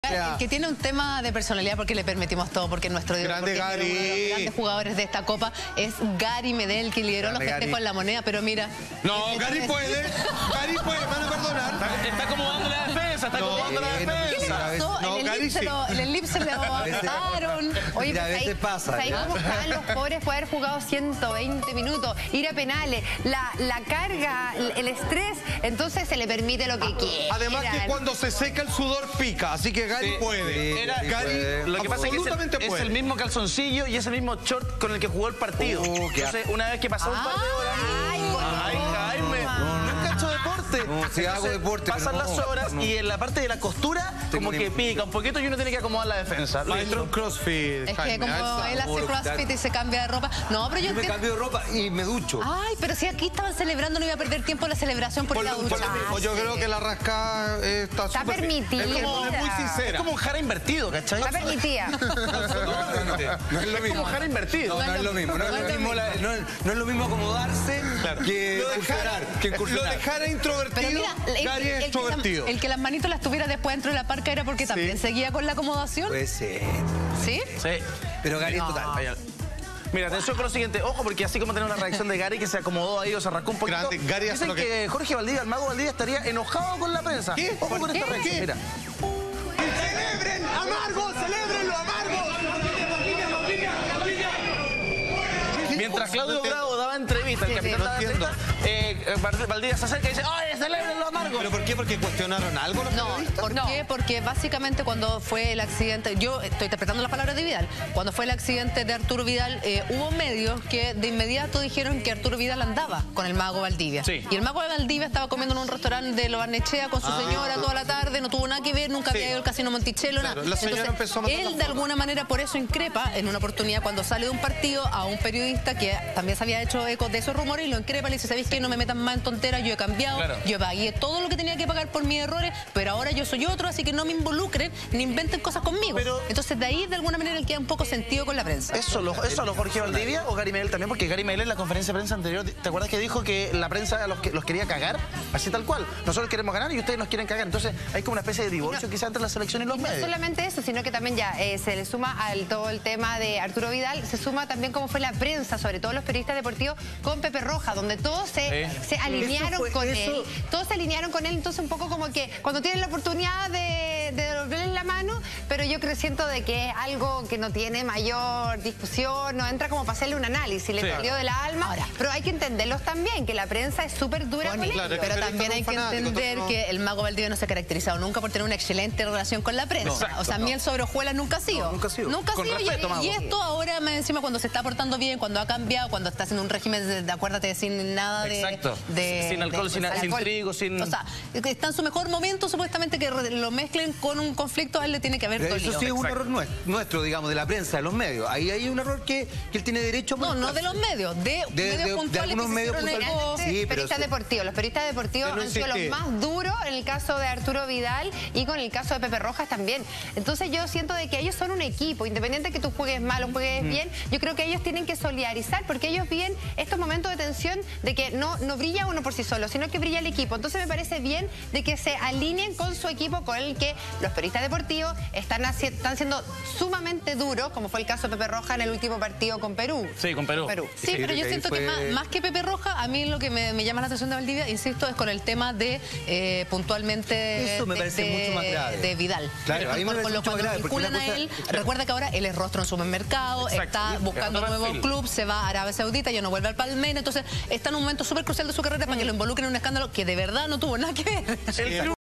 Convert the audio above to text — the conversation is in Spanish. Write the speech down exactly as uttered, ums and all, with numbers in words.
El que tiene un tema de personalidad porque le permitimos todo, porque nuestro grande Gary, uno de los grandes jugadores de esta copa es Gary Medel, que lideró grande los festejos en la moneda, pero mira... No, Gary es... puede, Gary puede, van a perdonar. Está, está acomodando la defensa, está no, acomodando la defensa. ¿Qué le pasó? No, en, el Gary elipse sí. lo, en el elipse lo mataron. Oye, mira, pues a veces pasa. Ahí cómo estaban los pobres por haber jugado ciento veinte minutos, ir a penales, la, la carga, el, el estrés, entonces se le permite lo que quiera. Además que cuando se seca el sudor pica, así que Gary Sí, puede. Era, Gary puede. Lo que pasa es que es el, es el mismo calzoncillo y es el mismo short con el que jugó el partido. Oh, entonces, una vez que pasó un par de horas... Ay, ¡Ay, Jaime! No es cacho deporte. No, sí hago deporte, pasan pero no, las horas no. y en la parte de la costura Tengo como que un... pica un poquito y uno tiene que acomodar la defensa. Maestro crossfit. Es que como él hace crossfit y se cambia de ropa. No, pero yo, yo me entiendo... cambio de ropa y me ducho. Ay, pero si aquí estaban celebrando, no iba a perder tiempo en la celebración por, por, ir a por lo ducharse. mismo, yo creo que la rascada eh, está Está súper permitida. Es, como, es muy sincera. Es como un jara invertido, ¿cachai? Está permitida. No, no, no, no es lo Es mismo. como jara invertido. No, no es lo mismo. No es lo mismo, la- no es- no es lo mismo acomodarse que incursionar. Que Lo incursionar. de Jara introvertido, Pero mira, el, Gary el- es el que extrovertido. la- el que las manitos las tuviera después dentro de la parca era porque también seguía con la acomodación. Puede ser. ¿Sí? Sí. Pero Gary es No. total. Vaya. Mira, atención con lo siguiente. Ojo, porque así como tenemos una reacción de Gary que se acomodó ahí o se arrancó un poquito. Grande, Gary hace Dicen lo que- que Jorge Valdivia, el mago Valdivia, estaría enojado con la prensa. ¿Qué? Ojo ¿Por con qué? esta reacción. ¿Qué? Mira. ¡Celebren! ¡Amargo! ¡Celebrenlo, amargo! Mientras Claudio Bravo daba entrevista, el Sí, capitán sí, daba no entiendo. entrevista, eh, Vald- Valdivia se acerca y dice, ¡ay, celebrenlo, amargo! ¿Pero por qué? ¿Porque cuestionaron algo los No, periodistas? ¿por qué? Porque básicamente cuando fue el accidente, yo estoy interpretando las palabras de Vidal, cuando fue el accidente de Arturo Vidal, eh, hubo medios que de inmediato dijeron que Arturo Vidal andaba con el mago Valdivia. Sí. Y el mago Valdivia estaba comiendo en un restaurante de Lo Barnechea con su Ah. señora toda la tarde, no tuvo nada que ver, nunca Sí. había ido al Casino Monticello, Claro, nada. la señora empezó a mandar él la de foto. alguna manera por eso increpa en una oportunidad cuando sale de un partido a un periodista que también se había hecho eco de esos rumores y lo increpa, le dice, ¿sabéis qué? No me metan más en tonteras, yo he cambiado, Claro. yo pagué todo lo que tenía que pagar por mis errores, pero ahora yo soy otro, así que no me involucren ni inventen cosas conmigo. Pero- Entonces de ahí de alguna manera él queda un poco sentido con la prensa. ¿Eso lo, ¿Eso lo Jorge Valdivia o Gary Medel también? Porque Gary Medel en la conferencia de prensa anterior, ¿te acuerdas que dijo que la prensa los, que- los quería cagar? Así tal cual. Nosotros queremos ganar y ustedes nos quieren cagar. Entonces hay como una especie de divorcio quizás entre la selección y los No medios. solamente eso, sino que también ya eh, se le suma al todo el tema de Arturo Vidal, se suma también cómo fue la prensa, sobre todo los periodistas deportivos, con Pepe Roja, donde todos se, Sí. se alinearon Eso fue- con eso- él. Todos se alinearon con él, entonces un poco como que cuando tienen la oportunidad de, de devolverle la mano, pero yo creo, siento de que es algo que no tiene mayor discusión, no entra como para hacerle un análisis, le Sí. salió de la alma, Ahora. pero hay que entenderlos también, que la prensa es súper dura Bueno, con él. claro, pero el también periodista hay no que es fanático, entender entonces no- que el mago Valdivia no se ha caracterizado nunca por tener una excelente relación con la prensa. No, o sea, no. miel sobre hojuelas nunca ha sido. No, nunca ha sido. Nunca ha Con sido. Y- respeto, mago. y, esto ahora, más encima, cuando se está portando bien, cuando ha cambiado, cuando está haciendo un régimen de, de acuérdate, sin nada de... Exacto. de- Sin alcohol, sin- sin alcohol. trigo, sin- O sea, que está en su mejor momento, supuestamente, que re- lo mezclen con un conflicto, a él le tiene que haber Pero dolido. eso sí es un Exacto. error nuestro, nuestro, digamos, de la prensa, de los medios. Ahí hay un error que, que él tiene derecho a No, no de molestarse. los medios, de, De- medios de- de puntuales algunos que se medios hicieron puntuales. eco. Sí, pero periodistas eso- deportivos. Los periodistas deportivos Pero no han sido los insistí. más duros en el caso de Arturo Vidal y con el caso de Pepe Rojas también. Entonces yo siento de que ellos son un equipo, independiente de que tú juegues mal o juegues bien, yo creo que ellos tienen que solidarizar porque ellos viven estos momentos de tensión de que no, no brilla uno por sí solo, sino que brilla el equipo. Entonces me parece bien de que se alineen con su equipo, con el que los periodistas deportivos están, haci- están siendo sumamente duros, como fue el caso de Pepe Rojas en el último partido con Perú. Sí, con Perú. Perú. Sí, Sí, pero creo yo que ahí siento que fue- más, más que Pepe Roja, a mí lo que me, me llama la atención de Valdivia, insisto, es con el tema de eh, puntualmente Eso me de- parece de, mucho más grave. de Vidal. Claro, Con- a mí me con- parece con lo- mucho más cuando grave, porque vinculan una a cosa- él, recuerda que ahora él es rostro en supermercado, Exacto. está buscando Otro nuevo perfil. club, se va a Arabia Saudita, ya no vuelve al Palmeiras, entonces está en un momento súper crucial de su carrera para que lo involucren en un escándalo que de verdad no tuvo nada que ver. El club